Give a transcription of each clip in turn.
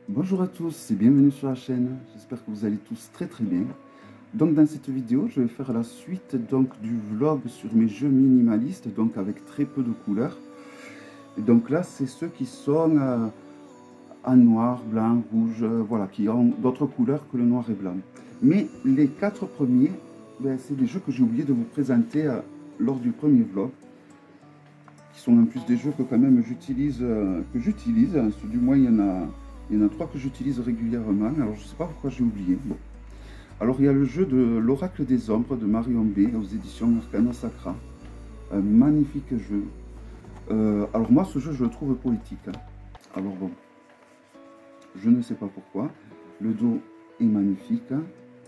Bonjour à tous et bienvenue sur la chaîne, j'espère que vous allez tous très bien. Donc dans cette vidéo, je vais faire la suite du vlog sur mes jeux minimalistes, donc avec très peu de couleurs. Et donc là, c'est ceux qui sont en noir, blanc, rouge, voilà, qui ont d'autres couleurs que le noir et blanc. Mais les 4 premiers, c'est des jeux que j'ai oublié de vous présenter lors du premier vlog, qui sont en plus des jeux que quand même j'utilise, du moins il y en a 3 que j'utilise régulièrement, alors je ne sais pas pourquoi j'ai oublié. Bon. Alors il y a le jeu de l'Oracle des Ombres de Marion B aux éditions Arcana Sacra. Un magnifique jeu. Alors moi ce jeu je le trouve poétique. Hein. Alors bon, je ne sais pas pourquoi. Le dos est magnifique. Hein.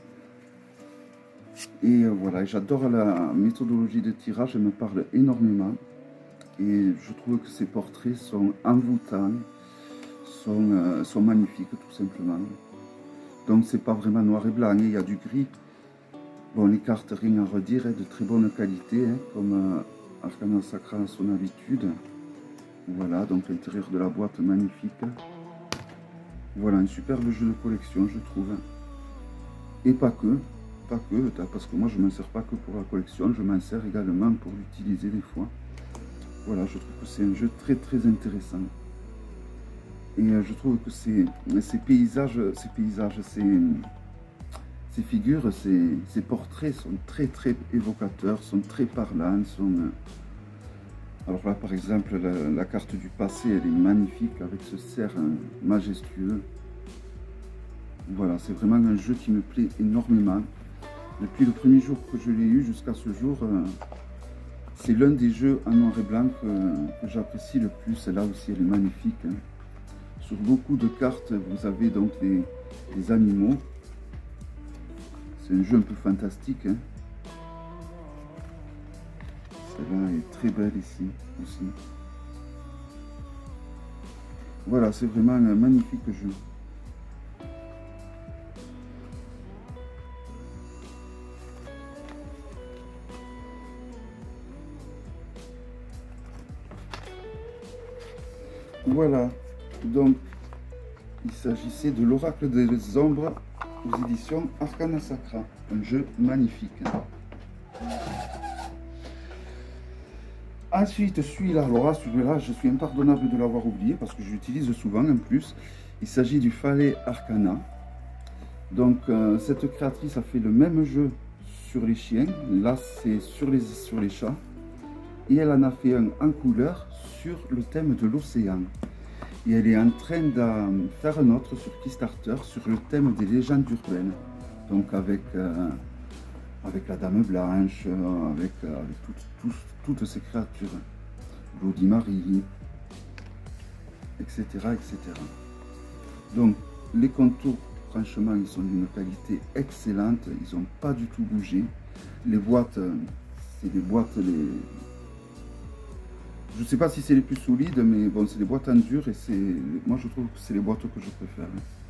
Et voilà, j'adore la méthodologie de tirage, elle me parle énormément. Et je trouve que ces portraits sont envoûtants, sont magnifiques tout simplement. Donc c'est pas vraiment noir et blanc, hein, il y a du gris. Bon, les cartes, rien à redire, hein, de très bonne qualité, hein, comme Arcana Sacra a son habitude. Voilà, donc l'intérieur de la boîte magnifique. Voilà, un superbe jeu de collection, je trouve. Et pas que, parce que moi je ne m'en sers pas que pour la collection, je m'en sers également pour l'utiliser des fois. Voilà, je trouve que c'est un jeu très intéressant. Et je trouve que ces figures, ces portraits sont très évocateurs, sont très parlants. Alors là, par exemple, la carte du passé, elle est magnifique avec ce cerf majestueux. Voilà, c'est vraiment un jeu qui me plaît énormément. Depuis le premier jour que je l'ai eu jusqu'à ce jour, c'est l'un des jeux en noir et blanc que j'apprécie le plus. Là aussi, elle est magnifique. Hein. Sur beaucoup de cartes, vous avez donc des animaux. C'est un jeu un peu fantastique. Hein. Celle-là est très belle ici aussi. Voilà, c'est vraiment un magnifique jeu. Voilà, donc il s'agissait de l'Oracle des Ombres aux éditions Arcana Sacra, un jeu magnifique. Ensuite, celui-là, alors celui-là, je suis impardonnable de l'avoir oublié parce que je l'utilise souvent en plus. Il s'agit du Fallet Arcana. Donc, cette créatrice a fait le même jeu sur les chiens. Là, c'est sur les chats. Et elle en a fait un en couleur sur le thème de l'océan. Et elle est en train de faire un autre sur Kickstarter sur le thème des légendes urbaines. Donc avec la Dame Blanche, avec toutes ces créatures. Bloody Mary, etc. Donc les contours, franchement, ils sont d'une qualité excellente. Ils n'ont pas du tout bougé. Les boîtes, c'est des boîtes... Je ne sais pas si c'est les plus solides, mais bon, c'est des boîtes en dur et moi je trouve que c'est les boîtes que je préfère.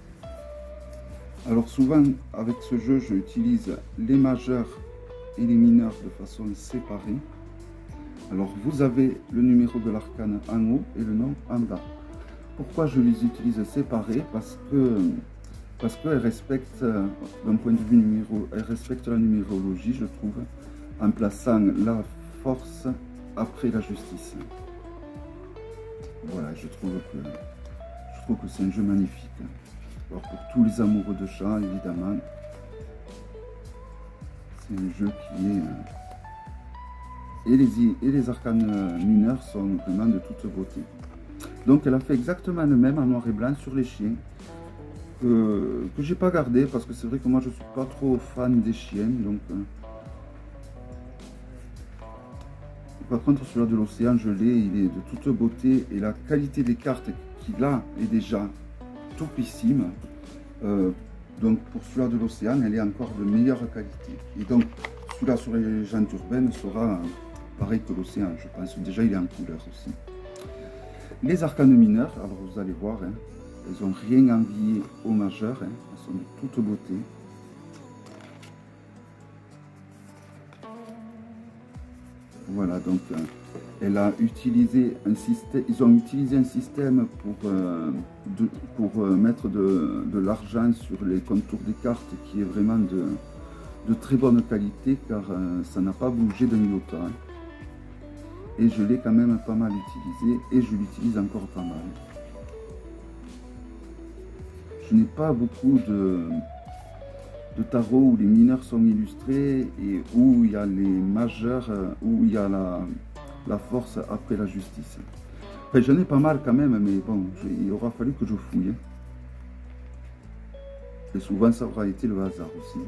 Alors souvent avec ce jeu, je utilise les majeurs et les mineurs de façon séparée. Alors vous avez le numéro de l'arcane en haut et le nom en bas. Pourquoi je les utilise séparés? Parce qu'elles respectent, d'un point de vue numéro, elles respectent la numérologie, je trouve, en plaçant la force après la justice. Voilà, je trouve que c'est un jeu magnifique. Alors pour tous les amoureux de chats, évidemment, c'est un jeu qui est... Et les arcanes mineurs sont vraiment de toute beauté. Donc elle a fait exactement le même en noir et blanc sur les chiens, que j'ai pas gardé, parce que c'est vrai que moi je suis pas trop fan des chiens, donc... Par contre, celui-là de l'océan, je l'ai, il est de toute beauté et la qualité des cartes qu'il a est déjà topissime. Donc pour celui-là de l'océan, elle est encore de meilleure qualité. Et donc celui-là sur les légendes urbaines sera pareil que l'océan, je pense. Déjà, il est en couleur aussi. Les arcanes mineurs, alors vous allez voir, hein, elles n'ont rien envié aux majeurs, hein, elles sont de toute beauté. Voilà, donc elle a utilisé un système, ils ont utilisé un système pour mettre de l'argent sur les contours des cartes qui est vraiment de très bonne qualité, car ça n'a pas bougé d'un iota. Et je l'ai quand même pas mal utilisé, et je l'utilise encore pas mal. Je n'ai pas beaucoup de tarot où les mineurs sont illustrés et où il y a les majeurs, où il y a la force après la justice. Enfin, j'en ai pas mal quand même, mais bon, il aura fallu que je fouille. Et souvent, ça aura été le hasard aussi.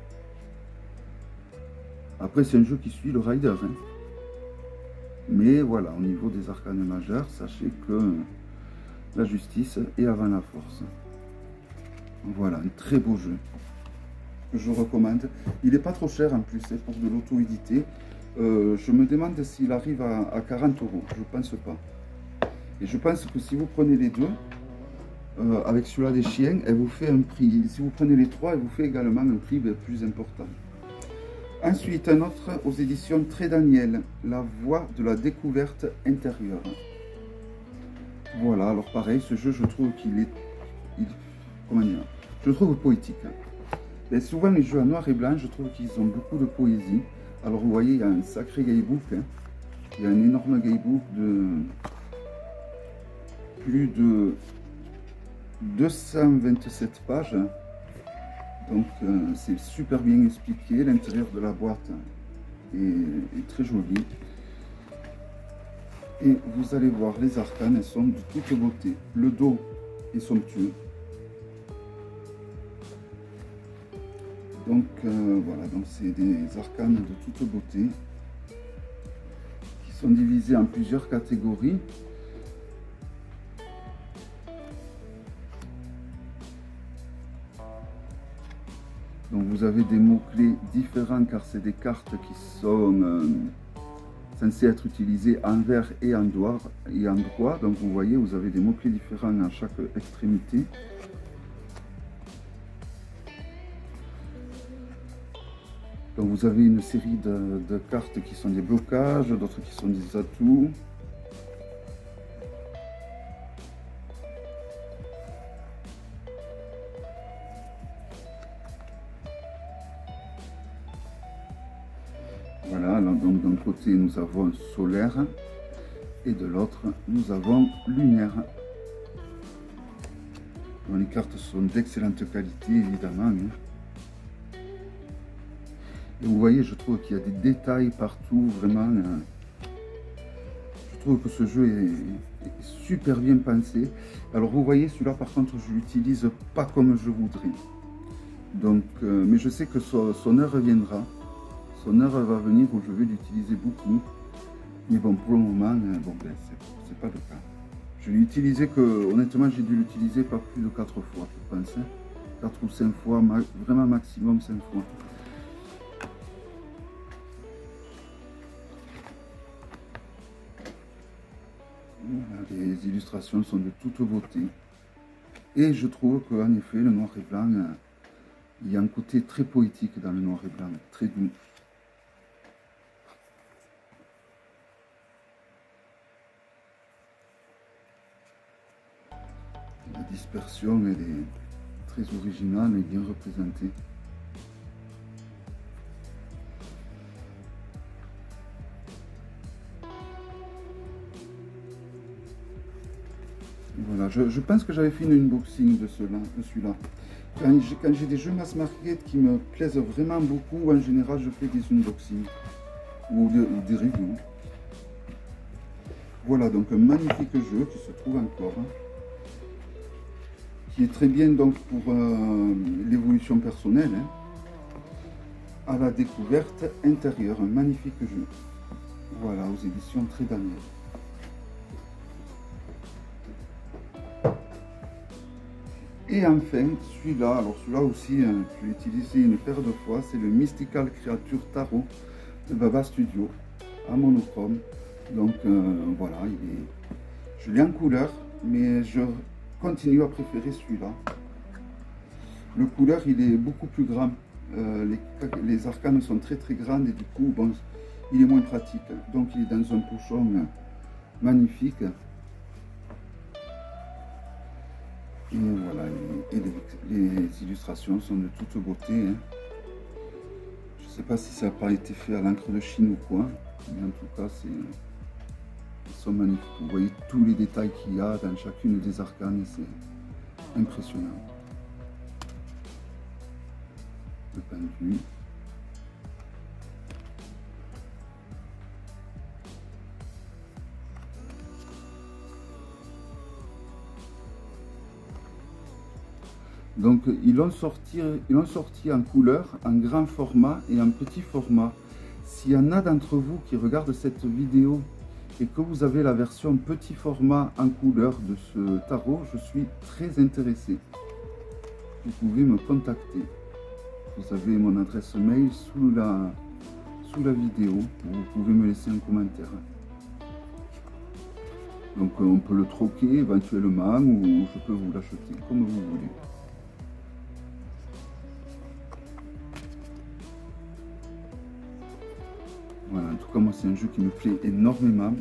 Après, c'est un jeu qui suit le rider. Hein. Mais voilà, au niveau des arcanes majeurs, sachez que la justice est avant la force. Voilà, un très beau jeu que je recommande. Il n'est pas trop cher en plus, pour de l'auto-édité. Je me demande s'il arrive à 40 €. Je pense pas. Et je pense que si vous prenez les deux, avec celui-là des chiens, elle vous fait un prix. Si vous prenez les trois, elle vous fait également un prix plus important. Ensuite, un autre aux éditions Très Daniel, La Voie de la découverte intérieure. Voilà, alors pareil, ce jeu, je trouve qu'il est... comment dire, je le trouve poétique. Et souvent, les jeux en noir et blanc, je trouve qu'ils ont beaucoup de poésie. Alors, vous voyez, il y a un sacré guidebook. Hein. Il y a un énorme guidebook de plus de 227 pages. Donc, c'est super bien expliqué. L'intérieur de la boîte est très joli. Et vous allez voir, les arcanes, elles sont de toute beauté. Le dos est somptueux. Donc voilà, donc c'est des arcanes de toute beauté qui sont divisés en plusieurs catégories. Donc vous avez des mots-clés différents car c'est des cartes qui sont censées être utilisées en vert et en droit. Donc vous voyez, vous avez des mots-clés différents à chaque extrémité. Donc vous avez une série de cartes qui sont des blocages, d'autres qui sont des atouts. Voilà, donc d'un côté nous avons solaire et de l'autre nous avons lunaire. Donc, les cartes sont d'excellente qualité évidemment. Et vous voyez, je trouve qu'il y a des détails partout, vraiment. Je trouve que ce jeu est super bien pensé. Alors vous voyez, celui-là par contre, je l'utilise pas comme je voudrais. Donc, mais je sais que son heure viendra. Son heure va venir où je vais l'utiliser beaucoup. Mais bon, pour le moment, bon, ben, c'est pas le cas. Je l'ai utilisé que, honnêtement, j'ai dû l'utiliser pas plus de 4 fois, je pense. 4 ou 5 fois, vraiment maximum 5 fois. Voilà, les illustrations sont de toute beauté. Et je trouve qu'en effet, le noir et blanc, il y a un côté très poétique dans le noir et blanc, très doux. La dispersion, elle est très originale et bien représentée. Voilà, je pense que j'avais fait une unboxing de celui-là. Quand j'ai des jeux mass market qui me plaisent vraiment beaucoup, en général, je fais des unboxings ou des reviews. Voilà, donc un magnifique jeu qui se trouve encore, qui est très bien donc pour l'évolution personnelle, à la découverte intérieure, un magnifique jeu. Voilà, aux éditions Très Daniel. Et enfin, celui-là, alors celui-là aussi, je l'ai utilisé une paire de fois, c'est le Mystical Creature Tarot de Baba Studio, à monochrome. Donc voilà, je l'ai en couleur, mais je continue à préférer celui-là. Le couleur, il est beaucoup plus grand. Les arcanes sont très très grandes et du coup, bon, il est moins pratique. Donc il est dans un pochon magnifique. Et voilà, les illustrations sont de toute beauté. Hein. Je ne sais pas si ça n'a pas été fait à l'encre de Chine ou quoi, mais en tout cas, ils sont magnifiques. Vous voyez tous les détails qu'il y a dans chacune des arcanes, c'est impressionnant. Le pendu. Donc ils l'ont sorti en couleur, en grand format et en petit format. S'il y en a d'entre vous qui regardent cette vidéo et que vous avez la version petit format en couleur de ce tarot, je suis très intéressé. Vous pouvez me contacter. Vous avez mon adresse mail sous la vidéo. Vous pouvez me laisser un commentaire. Donc on peut le troquer éventuellement ou je peux vous l'acheter comme vous voulez. Voilà, en tout cas, moi, c'est un jeu qui me plaît énormément.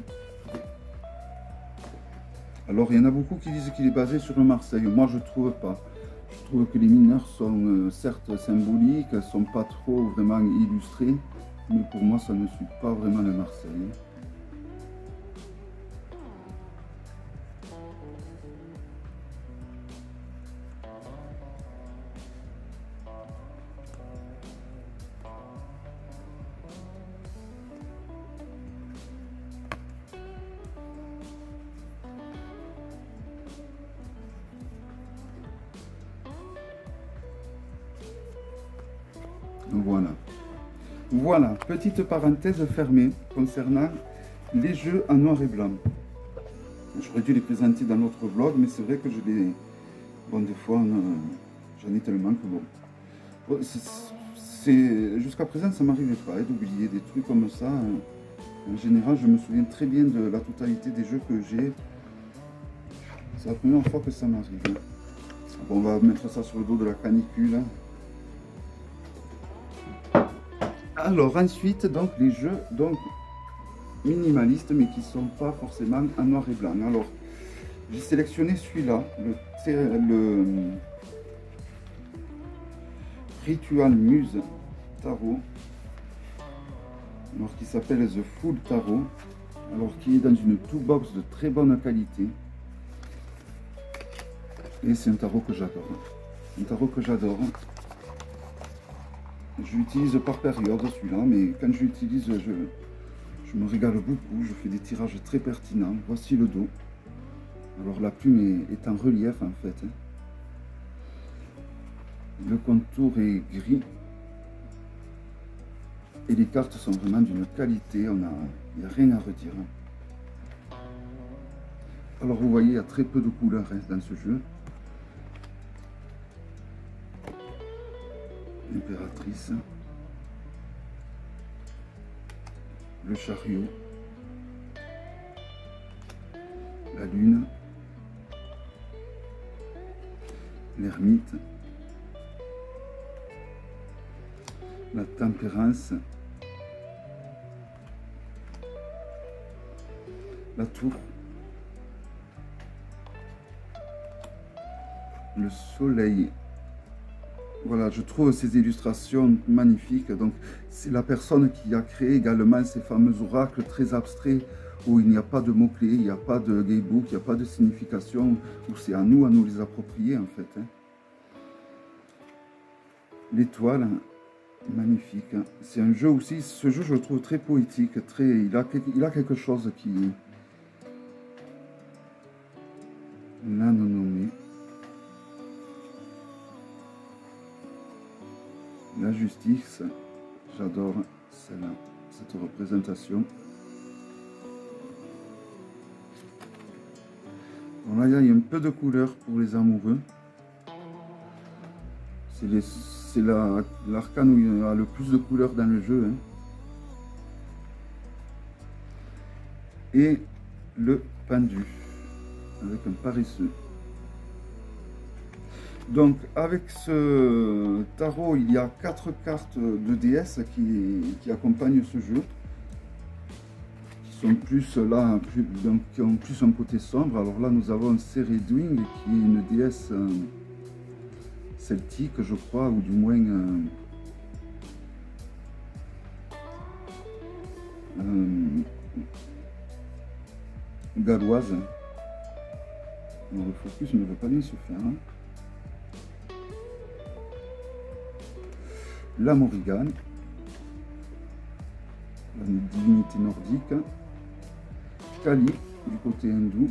Alors, il y en a beaucoup qui disent qu'il est basé sur le Marseille. Moi, je ne trouve pas. Je trouve que les mineurs sont certes symboliques, ne sont pas trop vraiment illustrés, mais pour moi, ça ne suit pas vraiment le Marseille. Voilà. Voilà, petite parenthèse fermée concernant les jeux en noir et blanc. J'aurais dû les présenter dans l'autre vlog, mais c'est vrai que je les... Bon, des fois, j'en ai tellement que bon... Jusqu'à présent, ça m'arrivait pas d'oublier des trucs comme ça. En général, je me souviens très bien de la totalité des jeux que j'ai. C'est la première fois que ça m'arrive. Bon, on va mettre ça sur le dos de la canicule. Alors ensuite, donc les jeux minimalistes, mais qui ne sont pas forcément en noir et blanc. Alors, j'ai sélectionné celui-là, le Ritual Muse Tarot, alors qui s'appelle The Full Tarot, alors qui est dans une toolbox de très bonne qualité. Et c'est un tarot que j'adore. Un tarot que j'adore. Je l'utilise par période celui-là, mais quand je l'utilise, je me régale beaucoup, je fais des tirages très pertinents. Voici le dos. Alors la plume est en relief en fait. Le contour est gris. Et les cartes sont vraiment d'une qualité, il n'y a rien à redire. Alors vous voyez, il y a très peu de couleurs dans ce jeu. L'impératrice, le chariot, la lune, l'ermite, la tempérance, la tour, le soleil. Voilà, je trouve ces illustrations magnifiques. Donc, c'est la personne qui a créé également ces fameux oracles très abstraits où il n'y a pas de mots-clés, il n'y a pas de gaybook, il n'y a pas de signification, où c'est à nous les approprier en fait. L'étoile, magnifique. C'est un jeu aussi, ce jeu je le trouve très poétique, il a quelque chose qui... L'anonomie. La justice, j'adore celle-là, cette représentation. Bon, là, il y a un peu de couleur pour les amoureux. C'est l'arcane où il y a le plus de couleurs dans le jeu. Hein. Et le pendu, avec un paresseux. Donc avec ce tarot, il y a 4 cartes de déesse qui accompagnent ce jeu. sont plus là, donc, qui ont plus un côté sombre. Alors là, nous avons Ceridwen, qui est une déesse celtique, je crois, ou du moins galloise. Alors, le focus ne veut pas bien se faire. Hein. La Morrigan, une divinité nordique. Kali, du côté hindou.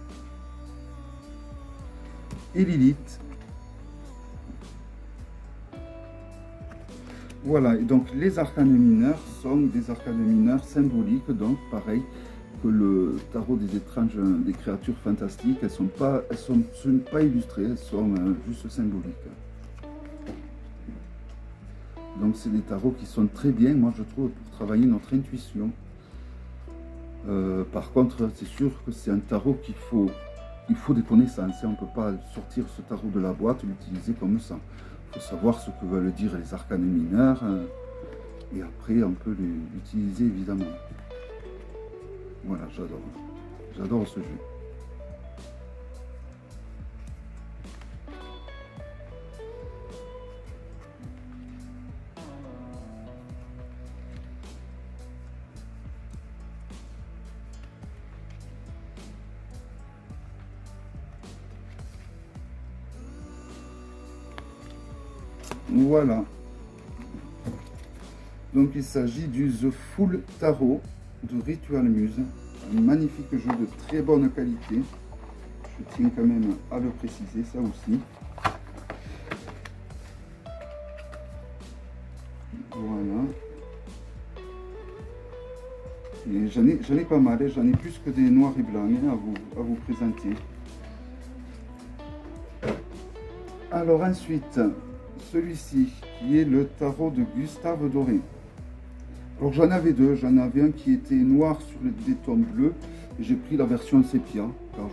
Et Lilith. Voilà, et donc les arcanes mineurs sont des arcanes mineurs symboliques, donc pareil que le tarot des étranges, des créatures fantastiques, elles sont pas illustrées, elles sont juste symboliques. Donc c'est des tarots qui sont très bien, moi je trouve, pour travailler notre intuition. Par contre, c'est sûr que c'est un tarot il faut des connaissances, on ne peut pas sortir ce tarot de la boîte et l'utiliser comme ça. Il faut savoir ce que veulent dire les arcanes mineurs, et après on peut l'utiliser évidemment. Voilà, j'adore ce jeu. Voilà. Donc il s'agit du The Full Tarot de Ritual Muse. Un magnifique jeu de très bonne qualité. Je tiens quand même à le préciser, ça aussi. Voilà. Et j'en ai pas mal, j'en ai plus que des noirs et blancs à vous présenter. Alors ensuite, celui-ci qui est le tarot de Gustave Doré. Alors j'en avais deux, j'en avais un qui était noir sur des tons bleus, et j'ai pris la version sépia, car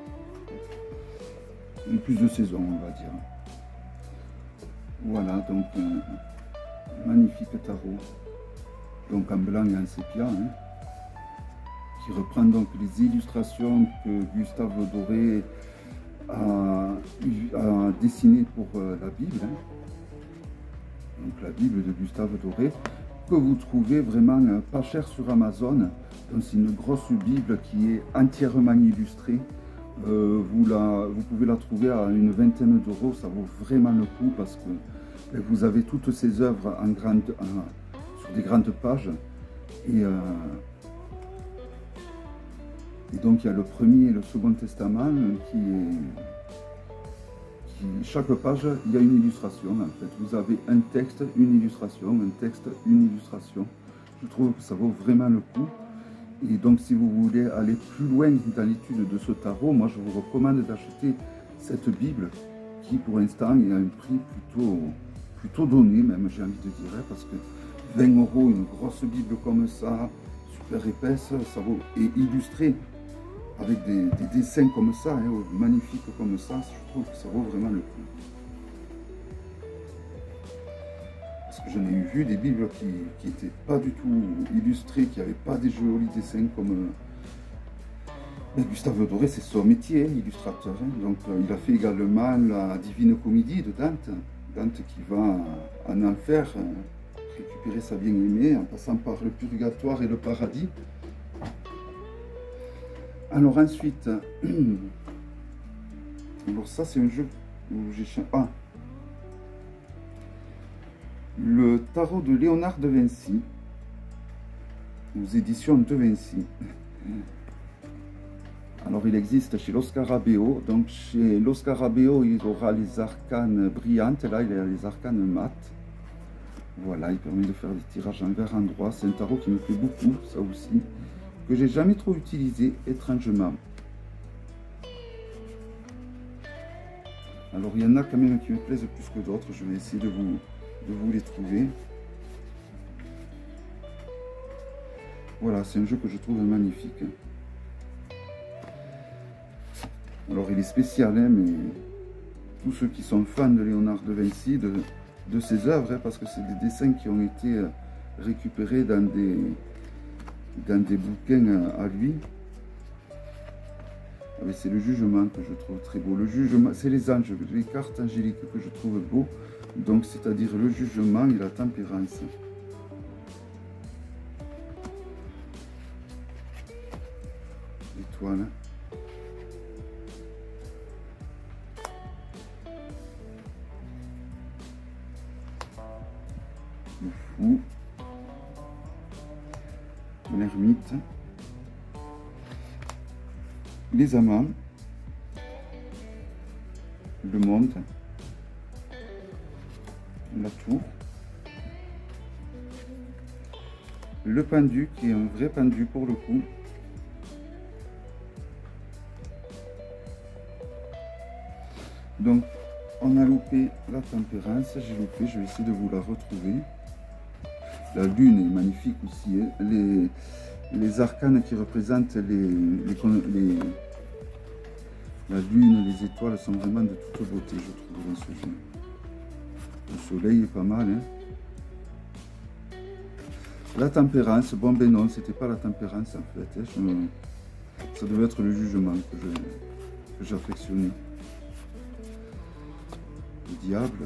je plus de saison, on va dire. Voilà, donc un magnifique tarot, donc en blanc et en sépia, hein, qui reprend donc les illustrations que Gustave Doré a dessinées pour la Bible, hein. Donc la Bible de Gustave Doré, que vous trouvez vraiment pas cher sur Amazon. C'est une grosse Bible qui est entièrement illustrée. Vous pouvez la trouver à une vingtaine d'euros, ça vaut vraiment le coup parce que vous avez toutes ces œuvres sur des grandes pages. Et donc il y a le premier et le second testament chaque page, il y a une illustration en fait. Vous avez un texte, une illustration, un texte, une illustration. Je trouve que ça vaut vraiment le coup. Et donc si vous voulez aller plus loin dans l'étude de ce tarot, moi je vous recommande d'acheter cette Bible qui pour l'instant est à un prix plutôt donné, même j'ai envie de dire, parce que 20 €, une grosse Bible comme ça, super épaisse, ça vaut, et illustrée avec des dessins comme ça, hein, magnifiques comme ça, je trouve que ça vaut vraiment le coup. Parce que j'en ai vu des bibles qui n'étaient pas du tout illustrées, qui n'avaient pas des jolis dessins comme... Gustave Doré, c'est son métier, hein, illustrateur. Hein. Donc il a fait également la Divine Comédie de Dante. Dante qui va en enfer récupérer sa bien-aimée en passant par le purgatoire et le paradis. Alors ensuite, alors ça c'est un jeu où j'ai... Ah, le tarot de Léonard de Vinci, aux éditions de Vinci. Alors il existe chez Lo Scarabeo, donc chez Lo Scarabeo il aura les arcanes brillantes, là il a les arcanes mat. Voilà, il permet de faire des tirages envers endroit, c'est un tarot qui me plaît beaucoup, ça aussi, que j'ai jamais trop utilisé, étrangement. Alors il y en a quand même qui me plaisent plus que d'autres, je vais essayer de vous les trouver. Voilà, c'est un jeu que je trouve magnifique. Alors il est spécial, hein, mais tous ceux qui sont fans de Léonard de Vinci, de ses œuvres, hein, parce que c'est des dessins qui ont été récupérés dans dans des bouquins à lui. C'est le jugement que je trouve très beau. Le jugement, c'est les anges, les cartes angéliques que je trouve beau. Donc, c'est-à-dire le jugement et la tempérance. L'étoile. Le fou. L'ermite. Les amants. Le monde. La tour. Le pendu, qui est un vrai pendu pour le coup. Donc, on a loupé la tempérance, j'ai loupé, je vais essayer de vous la retrouver. La lune est magnifique aussi, hein. Les arcanes qui représentent la lune, les étoiles sont vraiment de toute beauté, je trouve, dans ce jeu. Le soleil est pas mal, hein. La tempérance, bon ben non, c'était pas la tempérance en fait, hein. Ça devait être le jugement que j'affectionnais. Le diable.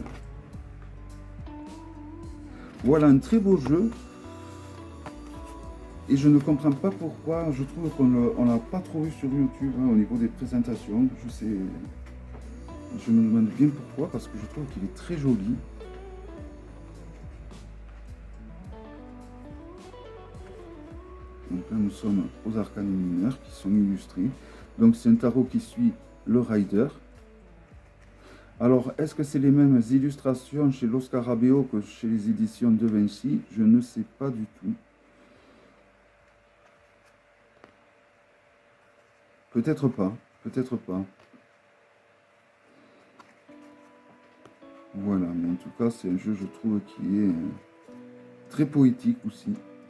Voilà un très beau jeu. Et je ne comprends pas pourquoi, je trouve qu'on ne l'a pas trouvé sur YouTube, hein, au niveau des présentations. Je me demande bien pourquoi, parce que je trouve qu'il est très joli. Donc là, nous sommes aux arcanes mineurs qui sont illustrés. Donc c'est un tarot qui suit le Rider. Alors, est-ce que c'est les mêmes illustrations chez Los Scarabeo que chez les éditions De Vinci? Je ne sais pas du tout. Peut-être pas, peut-être pas. Voilà, mais en tout cas, c'est un jeu, je trouve, qui est très poétique aussi.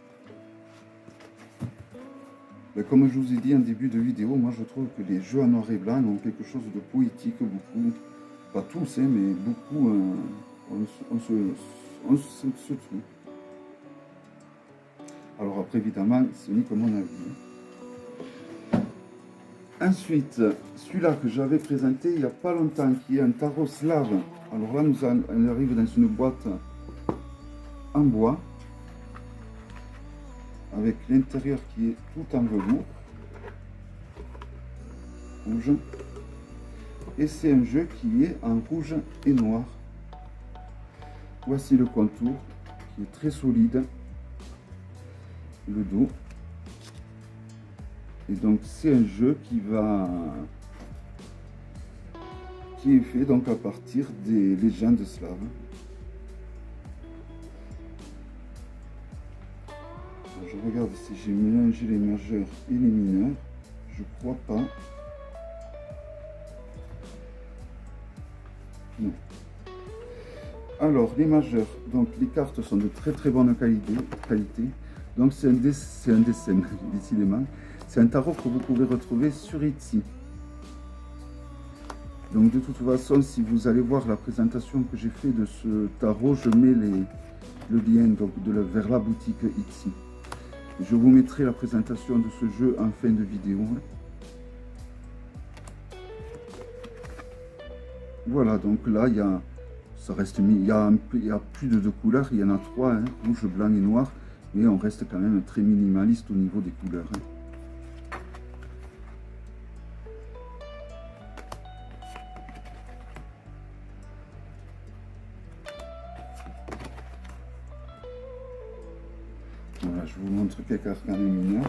Mais comme je vous ai dit en début de vidéo, moi je trouve que les jeux en noir et blanc ont quelque chose de poétique, beaucoup, pas tous, hein, mais beaucoup, on se trouve. Alors après, évidemment, ce n'est que mon avis. Ensuite, celui-là que j'avais présenté il n'y a pas longtemps, qui est un tarot slave. Alors là, on arrive dans une boîte en bois, avec l'intérieur qui est tout en velours, rouge. Et c'est un jeu qui est en rouge et noir. Voici le contour, qui est très solide. Le dos. Et donc c'est un jeu qui est fait donc à partir des légendes slaves. Alors, je regarde si j'ai mélangé les majeurs et les mineurs. Je crois pas. Non. Alors les majeurs, donc les cartes sont de très bonne qualité. Donc c'est un dessin, décidément. C'est un tarot que vous pouvez retrouver sur Etsy. Donc de toute façon, si vous allez voir la présentation que j'ai fait de ce tarot, je mets le lien donc, vers la boutique Etsy. Je vous mettrai la présentation de ce jeu en fin de vidéo. Voilà, donc là, il y a plus de 2 couleurs, il y en a 3, hein, rouge, blanc et noir, mais on reste quand même très minimaliste au niveau des couleurs. Hein. Voilà, je vous montre quelques arcanes mineurs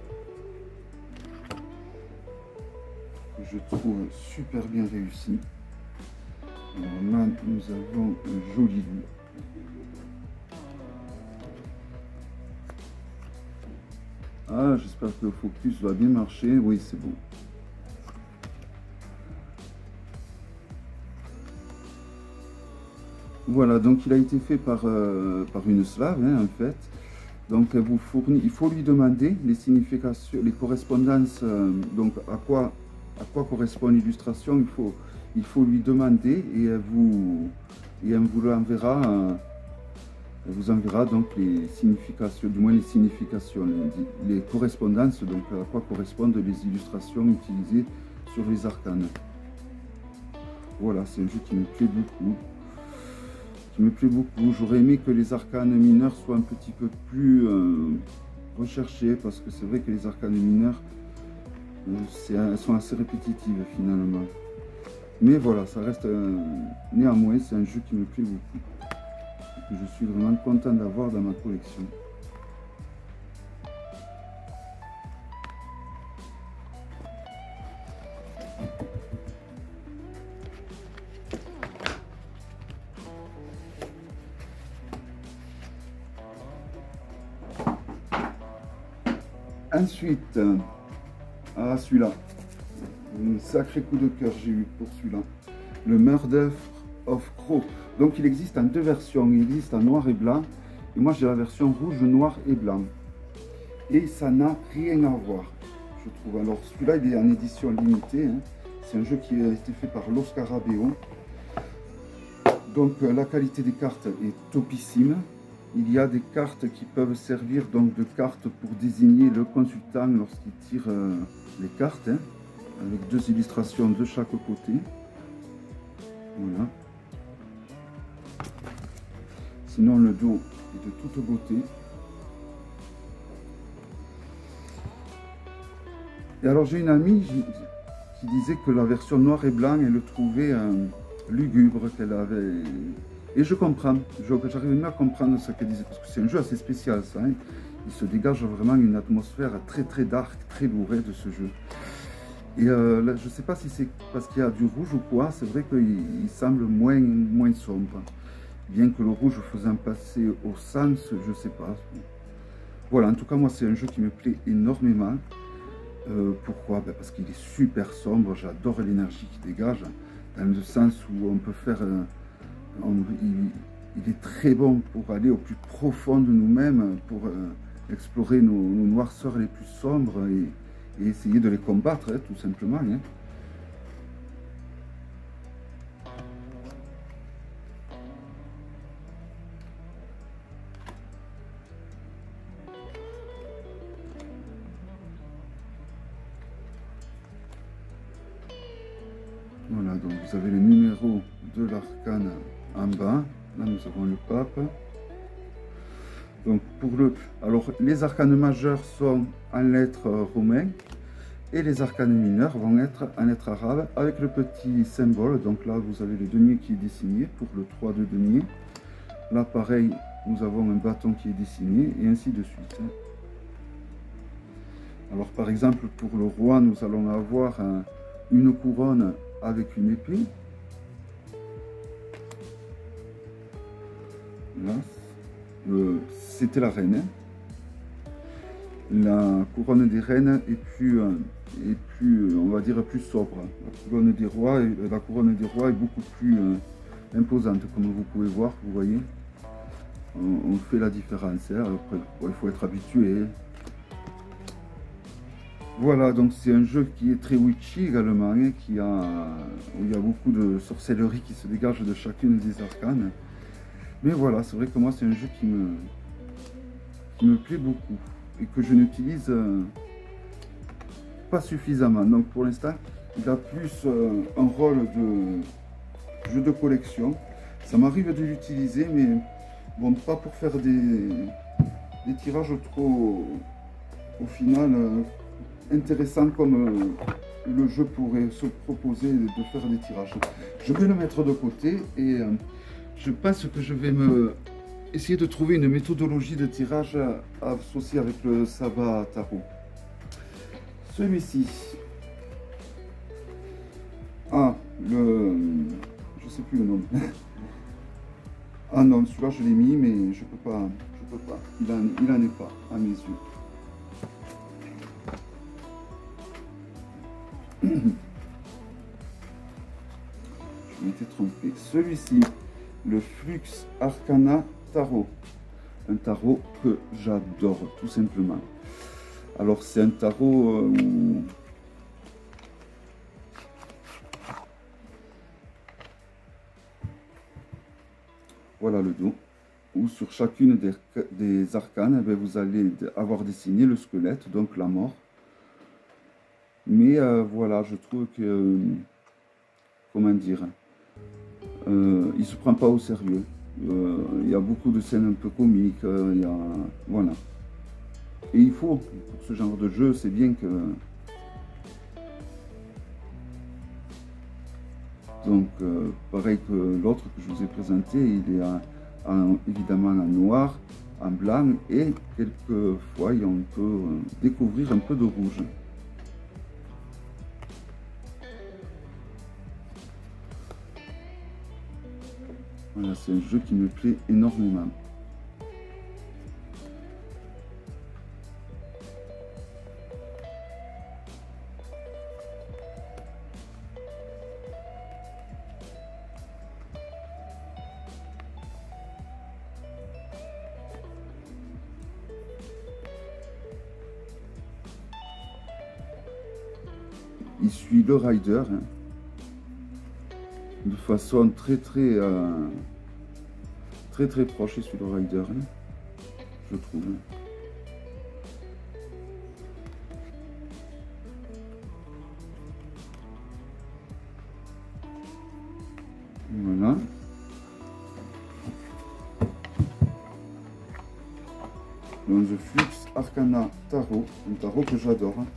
que je trouve super bien réussi. Alors là, nous avons un joli loup. Ah, j'espère que le focus va bien marcher. Oui, c'est bon. Voilà, donc il a été fait par une slave, hein, en fait. Donc il faut lui demander les significations, les correspondances, donc à quoi correspond l'illustration, il faut lui demander et elle vous l'enverra Elle vous enverra donc les significations, du moins les significations, les correspondances, donc à quoi correspondent les illustrations utilisées sur les arcanes. Voilà, c'est un jeu qui me plaît beaucoup. J'aurais aimé que les arcanes mineurs soient un petit peu plus recherchés, parce que c'est vrai que les arcanes mineurs, elles sont assez répétitives finalement. Mais voilà, ça reste néanmoins, c'est un jeu qui me plaît beaucoup. Que je suis vraiment content d'avoir dans ma collection. Ensuite, celui-là, un sacré coup de cœur j'ai eu pour celui-là, le Murder of Crow. Donc il existe en deux versions, il existe en noir et blanc, et moi j'ai la version rouge, noir et blanc. Et ça n'a rien à voir, je trouve. Alors celui-là il est en édition limitée, hein. C'est un jeu qui a été fait par Los Scarabeo. Donc la qualité des cartes est topissime. Il y a des cartes qui peuvent servir donc de cartes pour désigner le consultant lorsqu'il tire les cartes, hein, avec deux illustrations de chaque côté. Voilà. Sinon le dos est de toute beauté. Et alors j'ai une amie qui disait que la version noir et blanc, elle le trouvait lugubre, qu'elle avait. Et je comprends, j'arrive même à comprendre ce qu'elle disait, parce que c'est un jeu assez spécial ça, hein. Il se dégage vraiment une atmosphère très dark, très lourde de ce jeu. Et là, je ne sais pas si c'est parce qu'il y a du rouge ou quoi, c'est vrai qu'il semble moins sombre. Bien que le rouge faisant passer au sens, je ne sais pas. Voilà, en tout cas moi c'est un jeu qui me plaît énormément. Pourquoi? Ben parce qu'il est super sombre, j'adore l'énergie qu'il dégage, dans le sens où on peut faire... il est très bon pour aller au plus profond de nous-mêmes, pour explorer nos noirceurs les plus sombres et essayer de les combattre, hein, tout simplement. Hein. Voilà, donc vous avez le numéro de l'arcane en bas. Là, nous avons le pape. Donc, alors, les arcanes majeurs sont en lettres romaines et les arcanes mineures vont être en lettres arabes avec le petit symbole. Donc là, vous avez le denier qui est dessiné pour le 3 de denier. Là, pareil, nous avons un bâton qui est dessiné et ainsi de suite. Alors, par exemple, pour le roi, nous allons avoir une couronne avec une épée. Là, c'était la reine. La couronne des reines est plus, on va dire, plus sobre. La couronne des rois est beaucoup plus imposante, comme vous pouvez voir, vous voyez. On fait la différence. Hein. Après, il faut être habitué. Voilà, donc c'est un jeu qui est très witchy également, hein, où il y a beaucoup de sorcellerie qui se dégage de chacune des arcanes. Mais voilà, c'est vrai que moi c'est un jeu qui me plaît beaucoup et que je n'utilise pas suffisamment. Donc pour l'instant, il a plus un rôle de jeu de collection. Ça m'arrive de l'utiliser, mais bon, pas pour faire des tirages trop, au final, intéressants comme le jeu pourrait se proposer de faire des tirages. Je vais le mettre de côté et je pense que je vais essayer de trouver une méthodologie de tirage associée avec le Sabbat Tarot. Celui-ci. Ah, je sais plus le nom. Ah non, celui-là je l'ai mis, mais je peux pas. Il en est pas à mes yeux. Je m'étais trompé. Celui-ci, le Flux Arcana Tarot. Un tarot que j'adore, tout simplement. Alors, c'est un tarot où... Voilà le dos. où sur chacune des arcanes, eh bien, vous allez avoir dessiné le squelette, donc la mort. Mais voilà, je trouve que, comment dire, il ne se prend pas au sérieux. Il y a beaucoup de scènes un peu comiques, voilà. Et il faut, pour ce genre de jeu, c'est bien que... Donc, pareil que l'autre que je vous ai présenté, il est évidemment en noir, en blanc, et quelquefois, on peut découvrir un peu de rouge. Voilà, c'est un jeu qui me plaît énormément. Il suit le rider, hein, de façon très proche, il suit le rider, hein, je trouve. Voilà. Donc The Flux Arcana Tarot, un tarot que j'adore. Hein.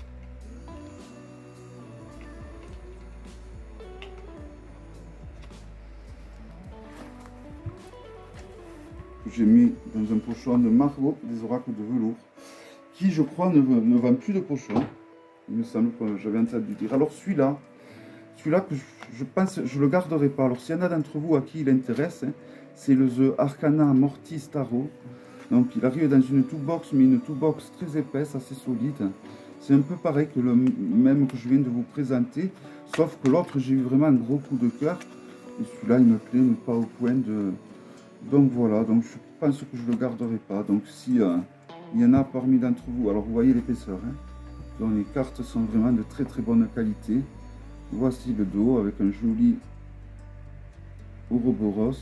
J'ai mis dans un pochon de Margot des oracles de velours, qui je crois ne vend plus de pochons. Il me semble que j'avais entendu dire. Alors celui-là que je pense, je le garderai pas. Alors s'il y en a d'entre vous à qui il intéresse, hein, c'est le The Arcana Mortis Tarot. Donc il arrive dans une toolbox, mais une toolbox très épaisse, assez solide. C'est un peu pareil que le même que je viens de vous présenter, sauf que l'autre j'ai eu vraiment un gros coup de cœur. Et celui-là il me plaît, mais pas au point de... Donc voilà, donc je pense que je ne le garderai pas. Donc si il y en a parmi d'entre vous, alors vous voyez l'épaisseur, hein, donc les cartes sont vraiment de très bonne qualité. Voici le dos avec un joli Ouroboros.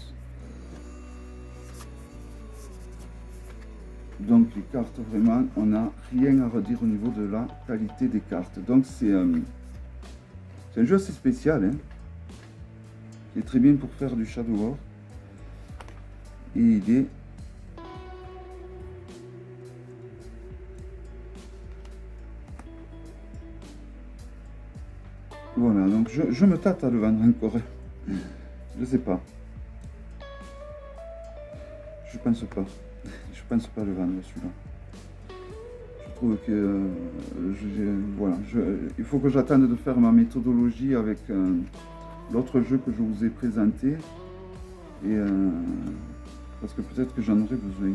Donc les cartes, vraiment, on n'a rien à redire au niveau de la qualité des cartes. Donc c'est un jeu assez spécial, hein, qui est très bien pour faire du Shadow War. Et il est voilà, donc je me tâte à le vendre encore. Je sais pas. Je pense pas. Je pense pas le vendre celui-là. Je trouve que voilà, il faut que j'attende de faire ma méthodologie avec l'autre jeu que je vous ai présenté. Et parce que peut-être que j'en aurai besoin.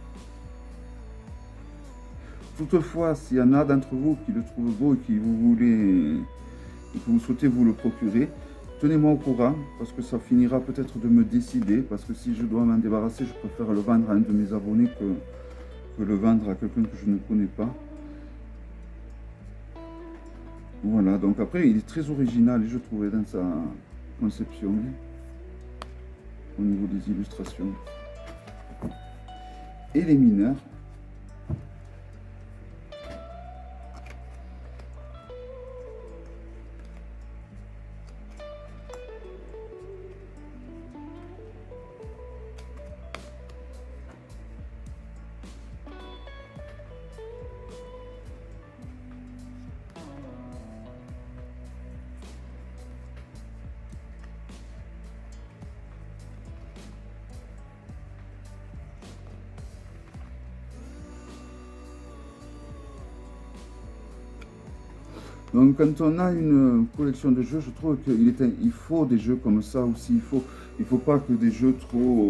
Toutefois, s'il y en a d'entre vous qui le trouvent beau et qui que vous souhaitez vous le procurer, tenez-moi au courant, parce que ça finira peut-être de me décider, parce que si je dois m'en débarrasser, je préfère le vendre à un de mes abonnés que le vendre à quelqu'un que je ne connais pas. Voilà, donc après, il est très original, je trouvais, dans sa conception, au niveau des illustrations. Et les mineurs. Donc quand on a une collection de jeux, je trouve qu'il faut des jeux comme ça aussi. Il faut pas que des jeux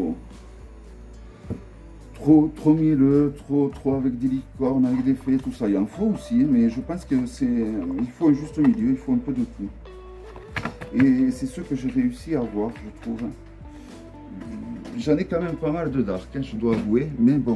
trop mielleux, trop avec des licornes, avec des fées, tout ça. Il en faut aussi, mais je pense qu'il faut un juste milieu, il faut un peu de tout. Et c'est ce que j'ai réussi à avoir, je trouve. J'en ai quand même pas mal de dark, hein, je dois avouer, mais bon.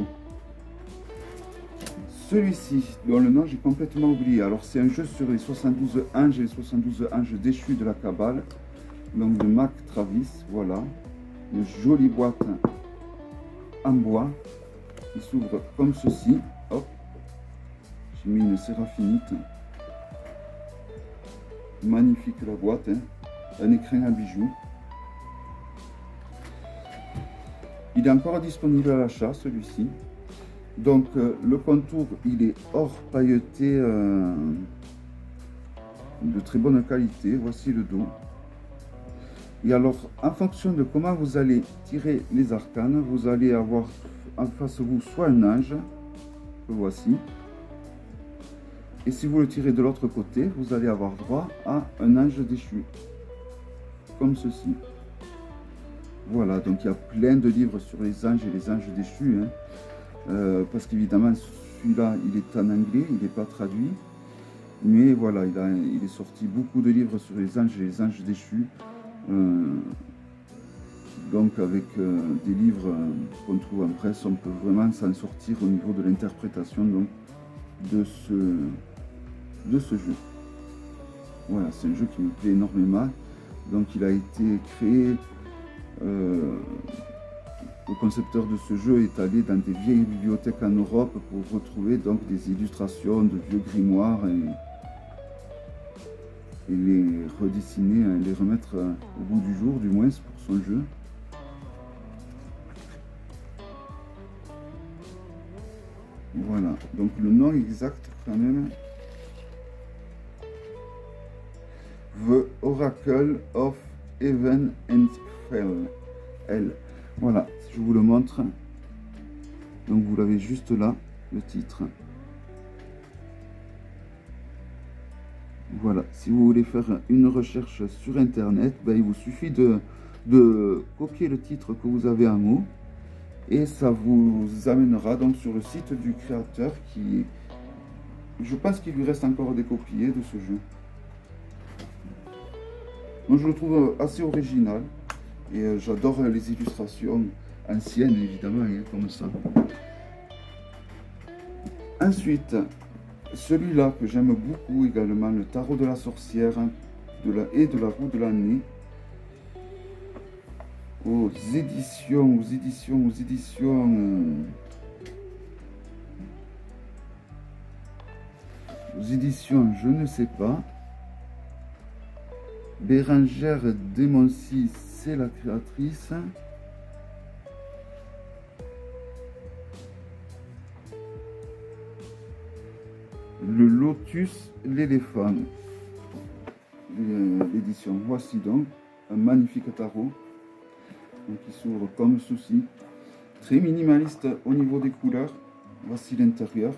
Celui-ci, dont le nom j'ai complètement oublié. Alors c'est un jeu sur les 72 anges et les 72 anges déchus de la Kabbale. Donc de Mac Travis, voilà. Une jolie boîte en bois. Il s'ouvre comme ceci. Hop, j'ai mis une séraphinite. Magnifique la boîte, hein. Un écrin à bijoux. Il est encore disponible à l'achat, celui-ci. Donc le contour, il est or pailleté de très bonne qualité. Voici le dos. Et alors, en fonction de comment vous allez tirer les arcanes, vous allez avoir en face de vous soit un ange, que voici. Et si vous le tirez de l'autre côté, vous allez avoir droit à un ange déchu, comme ceci. Voilà, donc il y a plein de livres sur les anges et les anges déchus, hein. Parce qu'évidemment, celui-là, il est en anglais, il n'est pas traduit. Mais voilà, il est sorti beaucoup de livres sur les anges et les anges déchus. Donc avec des livres qu'on trouve en presse, on peut vraiment s'en sortir au niveau de l'interprétation de ce jeu. Voilà, c'est un jeu qui me plaît énormément. Donc il a été créé, le concepteur de ce jeu est allé dans des vieilles bibliothèques en Europe pour retrouver donc des illustrations de vieux grimoires et les redessiner, les remettre au bout du jour, du moins pour son jeu. Voilà, donc le nom exact quand même, The Oracle of Heaven and Hell. Voilà, je vous le montre. Donc vous l'avez juste là, le titre. Voilà, si vous voulez faire une recherche sur internet, ben, il vous suffit de copier le titre que vous avez en mots et ça vous amènera donc sur le site du créateur qui, je pense qu'il lui reste encore des copiés de ce jeu. Donc je le trouve assez original et j'adore les illustrations anciennes évidemment, hein, comme ça. Ensuite, celui-là que j'aime beaucoup également, le tarot de la sorcière et de la roue de l'année, aux éditions, je ne sais pas. Bérengère Desmoncy, c'est la créatrice. Le Lotus, l'éléphant, l'édition. Voici donc un magnifique tarot qui s'ouvre comme ceci, très minimaliste au niveau des couleurs. Voici l'intérieur.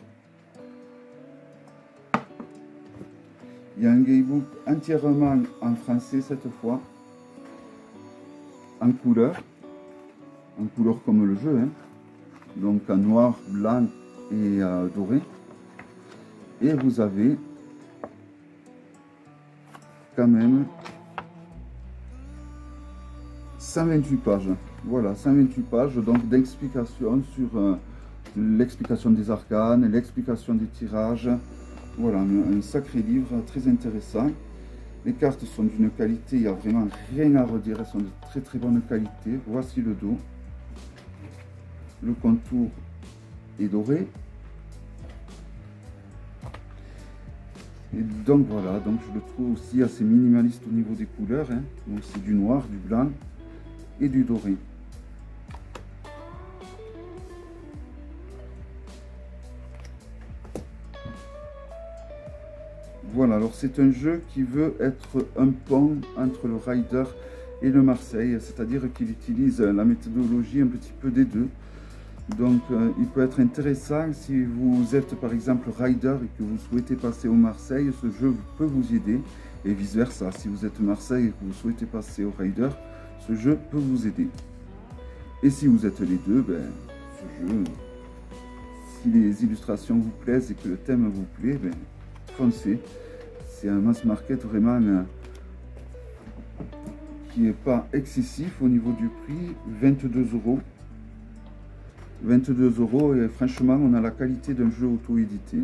Il y a un guidebook entièrement en français cette fois, en couleur comme le jeu, hein. Donc en noir, blanc et doré. Et vous avez quand même 128 pages. Voilà, 128 pages donc d'explications sur l'explication des arcanes, l'explication des tirages. Voilà, un sacré livre très intéressant. Les cartes sont d'une qualité, il n'y a vraiment rien à redire, elles sont de très très bonne qualité. Voici le dos. Le contour est doré. Et donc voilà, donc je le trouve aussi assez minimaliste au niveau des couleurs, hein. Donc c'est du noir, du blanc et du doré. Voilà, alors c'est un jeu qui veut être un pont entre le Rider et le Marseille, c'est-à-dire qu'il utilise la méthodologie un petit peu des deux. Donc il peut être intéressant si vous êtes par exemple Rider et que vous souhaitez passer au Marseille, ce jeu peut vous aider, et vice versa, si vous êtes Marseille et que vous souhaitez passer au Rider, ce jeu peut vous aider. Et si vous êtes les deux, ben, ce jeu, si les illustrations vous plaisent et que le thème vous plaît, ben, foncez. C'est un mass market vraiment qui n'est pas excessif au niveau du prix, 22 €. 22 € et franchement on a la qualité d'un jeu auto-édité.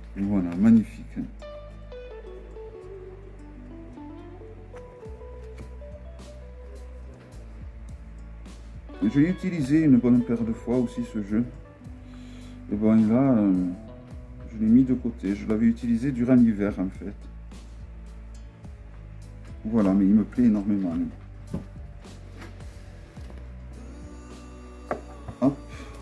Voilà, magnifique. Je l'ai utilisé une bonne paire de fois aussi ce jeu. Et bon là, je l'ai mis de côté. Je l'avais utilisé durant l'hiver en fait. Voilà, mais il me plaît énormément. Hop.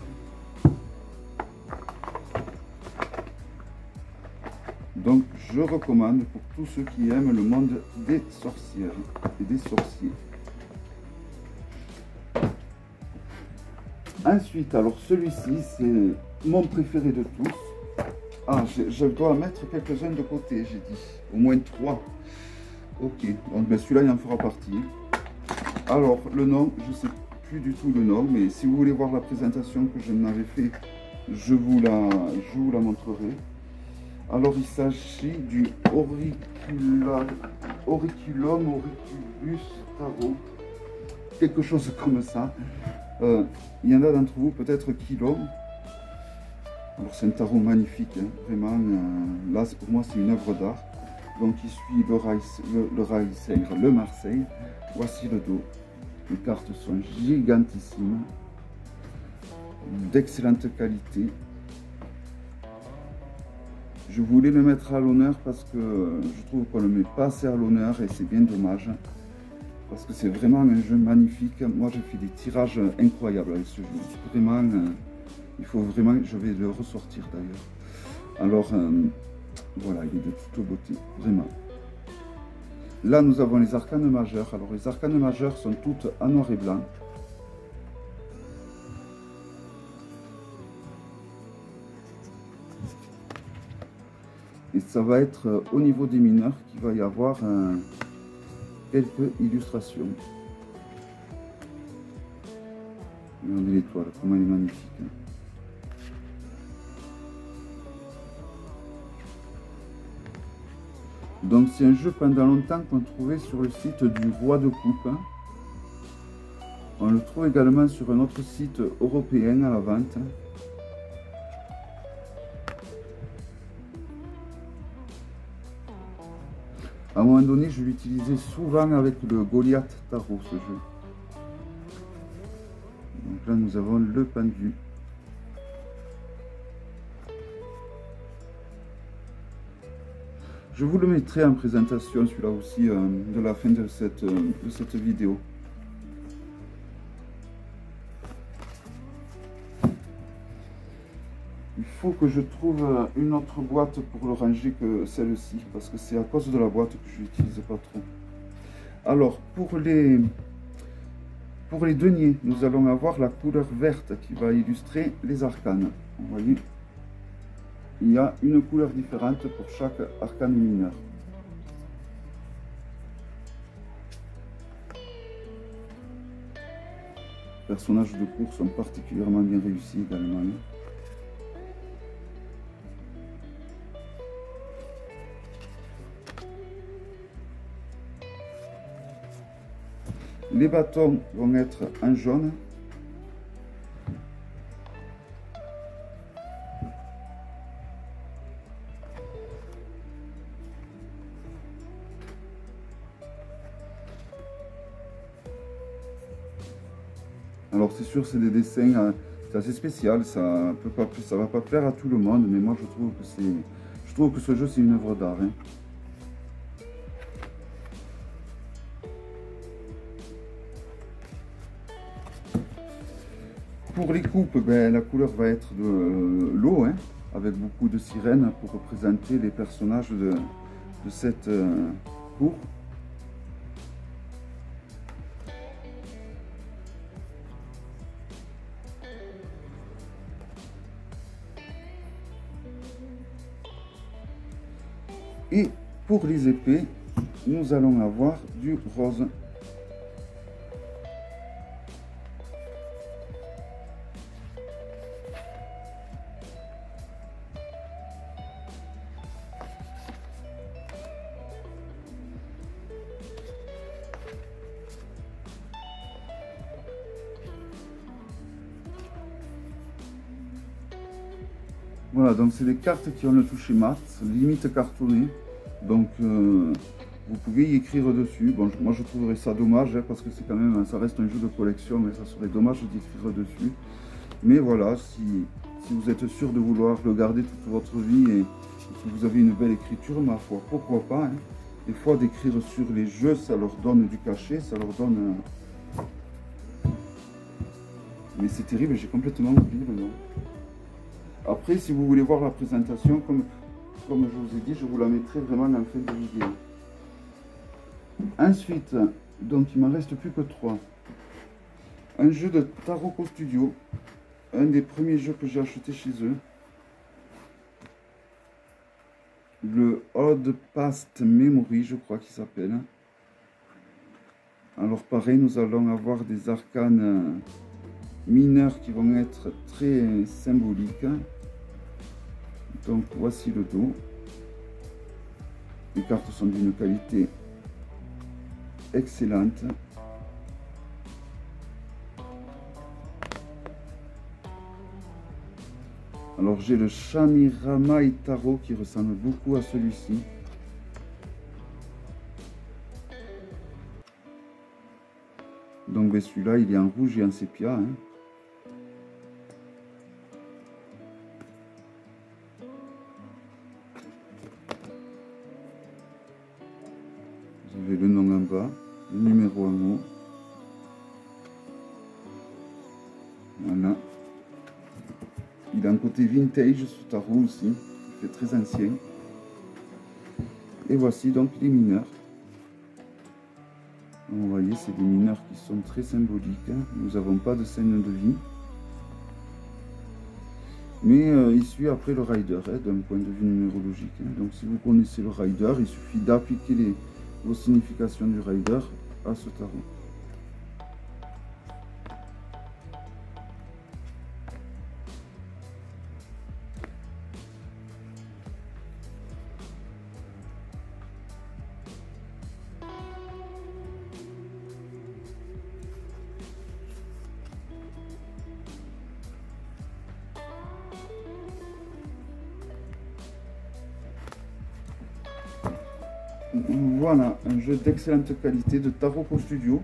Donc je recommande pour tous ceux qui aiment le monde des sorcières et des sorciers. Ensuite, alors celui-ci, c'est mon préféré de tous. Ah, je dois mettre quelques-uns de côté, j'ai dit. Au moins 3. Ok, donc ben, celui-là, il en fera partie. Alors, le nom, je ne sais plus du tout le nom, mais si vous voulez voir la présentation que je n'avais fait, je vous la montrerai. Alors, il s'agit du Auriculum Auriculus Tarot. Quelque chose comme ça. Il y en a d'entre vous peut-être qui l'ont. Alors c'est un tarot magnifique, hein, vraiment. Là pour moi c'est une œuvre d'art. Donc il suit le Marseille. Voici le dos. Les cartes sont gigantissimes, d'excellente qualité. Je voulais le mettre à l'honneur parce que je trouve qu'on ne le met pas assez à l'honneur et c'est bien dommage. Parce que c'est vraiment un jeu magnifique. Moi, je fais des tirages incroyables avec ce jeu. Vraiment, il faut vraiment... Je vais le ressortir d'ailleurs. Alors, voilà, il est de toute beauté, vraiment. Là, nous avons les arcanes majeures. Alors, les arcanes majeures sont toutes en noir et blanc. Et ça va être au niveau des mineurs qu'il va y avoir quelques illustrations. Regardez l'étoile, comment elle est magnifique. Donc c'est un jeu pendant longtemps qu'on trouvait sur le site du Roi de Coupe. On le trouve également sur un autre site européen à la vente. À un moment donné, je l'utilisais souvent avec le Goliath Tarot, ce jeu. Donc là, nous avons le pendu. Je vous le mettrai en présentation, celui-là aussi, de la fin de cette vidéo. Il faut que je trouve une autre boîte pour le ranger que celle-ci, parce que c'est à cause de la boîte que je n'utilise pas trop. Alors, pour les deniers, nous allons avoir la couleur verte qui va illustrer les arcanes. Vous voyez, il y a une couleur différente pour chaque arcane mineur. Les personnages de cours sont particulièrement bien réussis également. Les bâtons vont être en jaune. Alors c'est sûr, c'est des dessins, c'est assez spécial, ça va pas plaire à tout le monde, mais moi je trouve que ce jeu c'est une œuvre d'art. Hein. Pour les coupes, ben, la couleur va être de l'eau, hein, avec beaucoup de sirènes pour représenter les personnages de cette cour. Et pour les épées, nous allons avoir du rose. Voilà, donc c'est des cartes qui ont le toucher mat, limite cartonné. Donc vous pouvez y écrire dessus. Bon, moi je trouverais ça dommage, hein, parce que c'est quand même, ça reste un jeu de collection, mais ça serait dommage d'y écrire dessus. Mais voilà, si vous êtes sûr de vouloir le garder toute votre vie et que vous avez une belle écriture, ma foi, pourquoi pas, hein. Des fois d'écrire sur les jeux, ça leur donne du cachet, ça leur donne... Mais c'est terrible, j'ai complètement oublié le nom. Après, si vous voulez voir la présentation, comme je vous ai dit, je vous la mettrai vraiment en fin de vidéo. Ensuite, donc il m'en reste plus que 3. Un jeu de Taroko Studio, un des premiers jeux que j'ai acheté chez eux. Le Odd Past Memory, je crois qu'il s'appelle. Alors pareil, nous allons avoir des arcanes mineurs qui vont être très symboliques. Donc voici le dos. Les cartes sont d'une qualité excellente. Alors j'ai le Shanirama Itaro qui ressemble beaucoup à celui-ci. Donc celui-là il est en rouge et en sépia. Hein. Vous avez le nom en bas, le numéro en haut. Voilà. Il a un côté vintage ce tarot aussi, il fait très ancien. Et voici donc les mineurs. Vous voyez, c'est des mineurs qui sont très symboliques. Nous n'avons pas de scène de vie. Mais il suit après le rider, d'un point de vue numérologique. Donc si vous connaissez le rider, il suffit d'appliquer vos significations du rider à ce tarot. Voilà, un jeu d'excellente qualité de Taroko Studio.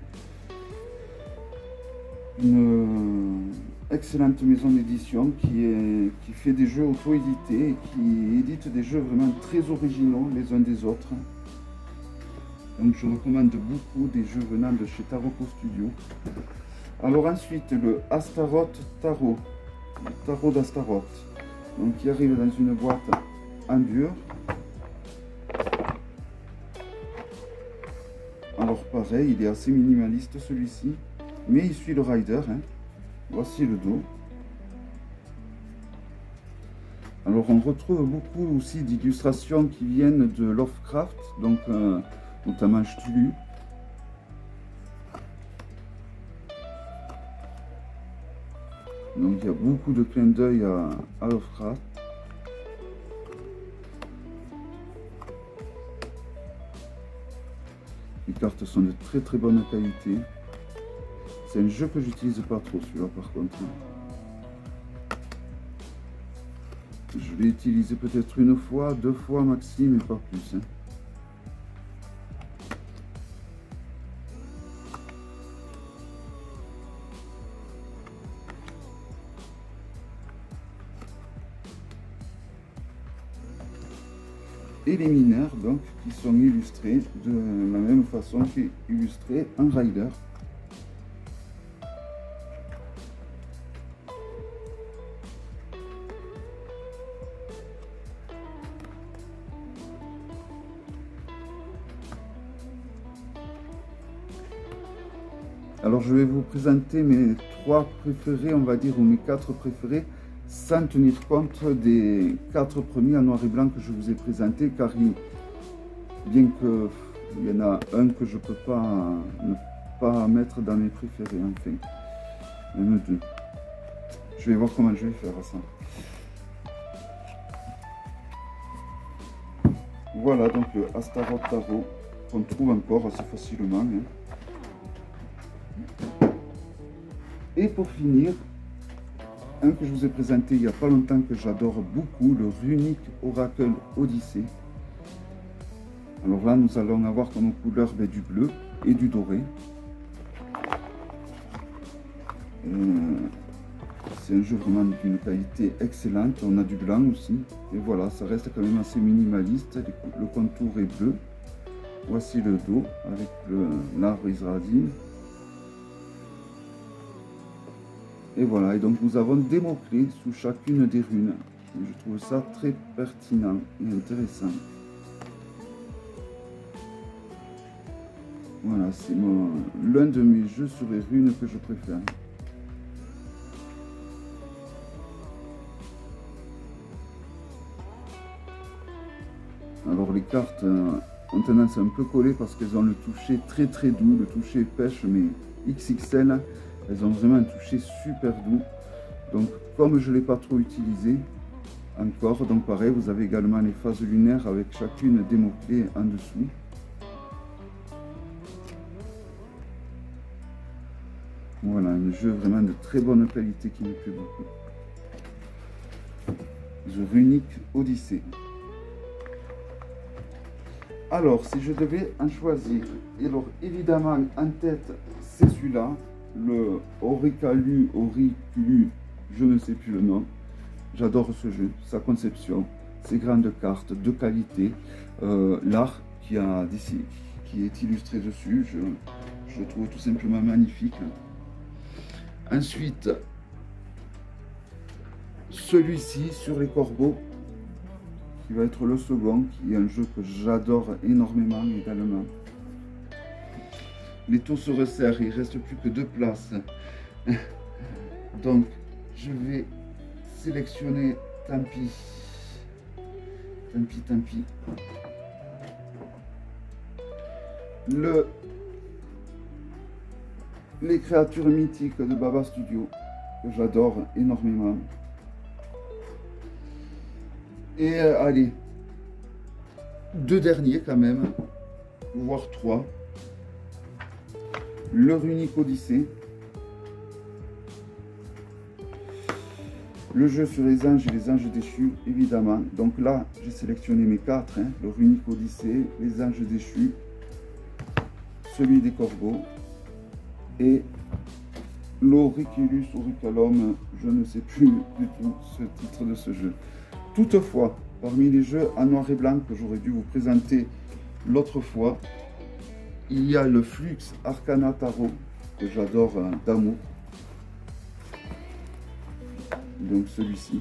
Une excellente maison d'édition qui fait des jeux auto-édités et qui édite des jeux vraiment très originaux les uns des autres. Donc je recommande beaucoup des jeux venant de chez Taroko Studio. Alors ensuite, le Astaroth Tarot, le Tarot d'Astaroth, donc qui arrive dans une boîte en dur. Alors pareil, il est assez minimaliste celui-ci, mais il suit le rider. Hein. Voici le dos. Alors on retrouve beaucoup aussi d'illustrations qui viennent de Lovecraft, donc notamment Cthulhu. Donc il y a beaucoup de clins d'œil à Lovecraft. Les cartes sont de très très bonne qualité. C'est un jeu que j'utilise pas trop, celui-là par contre. Je l'ai utilisé peut-être une fois, 2 fois maximum, mais pas plus. Hein. Et les mineurs, donc, qui sont illustrés de la même façon qu'est illustré un rider. Alors je vais vous présenter mes 3 préférés, on va dire, ou mes 4 préférés, sans tenir compte des 4 premiers en noir et blanc que je vous ai présentés, car bien qu'il y en a un que je ne peux pas ne pas mettre dans mes préférés, enfin, même 2. Je vais voir comment je vais faire ça. Voilà donc le Astaroth Tarot qu'on trouve encore assez facilement. Hein. Et pour finir, un que je vous ai présenté il n'y a pas longtemps que j'adore beaucoup, le Runic Oracle Odyssey. Alors là, nous allons avoir comme couleur du bleu et du doré. C'est un jeu vraiment d'une qualité excellente. On a du blanc aussi. Et voilà, ça reste quand même assez minimaliste. Le contour est bleu. Voici le dos avec l'arbre Israël. Et voilà, et donc nous avons des mots-clés sous chacune des runes. Et je trouve ça très pertinent et intéressant. Voilà, c'est l'un de mes jeux sur les runes que je préfère. Alors les cartes ont tendance à un peu coller parce qu'elles ont le toucher très très doux, le toucher pêche mais XXL. Elles ont vraiment un toucher super doux. Donc comme je ne l'ai pas trop utilisé encore, donc pareil, vous avez également les phases lunaires avec chacune des mots-clés en dessous. Voilà, un jeu vraiment de très bonne qualité qui me plaît beaucoup. The Runic Odyssey. Alors, si je devais en choisir, alors évidemment en tête, c'est celui-là, le Auriculu, je ne sais plus le nom. J'adore ce jeu, sa conception, ses grandes cartes de qualité, l'art qui est illustré dessus, je le trouve tout simplement magnifique. Ensuite, celui-ci sur les corbeaux, qui va être le second, qui est un jeu que j'adore énormément également. Les tours se resserrent, il ne reste plus que 2 places. Donc, je vais sélectionner, tant pis, les créatures mythiques de Baba Studio, que j'adore énormément. Et allez, 2 derniers quand même, voire 3. Le Runic Odyssey. Le jeu sur les anges et les anges déchus, évidemment. Donc là, j'ai sélectionné mes 4. Le Runic Odyssey, les anges déchus, celui des corbeaux et l'Auriculus Auriculum, je ne sais plus du tout ce titre de ce jeu. Toutefois, parmi les jeux en noir et blanc que j'aurais dû vous présenter l'autre fois, il y a le Flux Arcana Tarot, que j'adore d'amour. Donc celui-ci.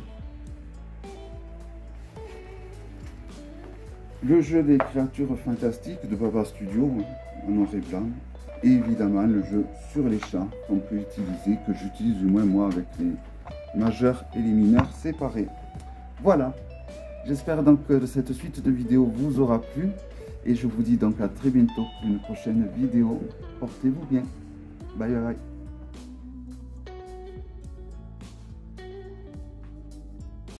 Le jeu des créatures fantastiques de Baba Studio, en noir et blanc. Et évidemment le jeu sur les chats qu'on peut utiliser, que j'utilise du moins moi avec les majeurs et les mineurs séparés. Voilà, j'espère donc que cette suite de vidéos vous aura plu et je vous dis donc à très bientôt pour une prochaine vidéo. Portez-vous bien. Bye bye.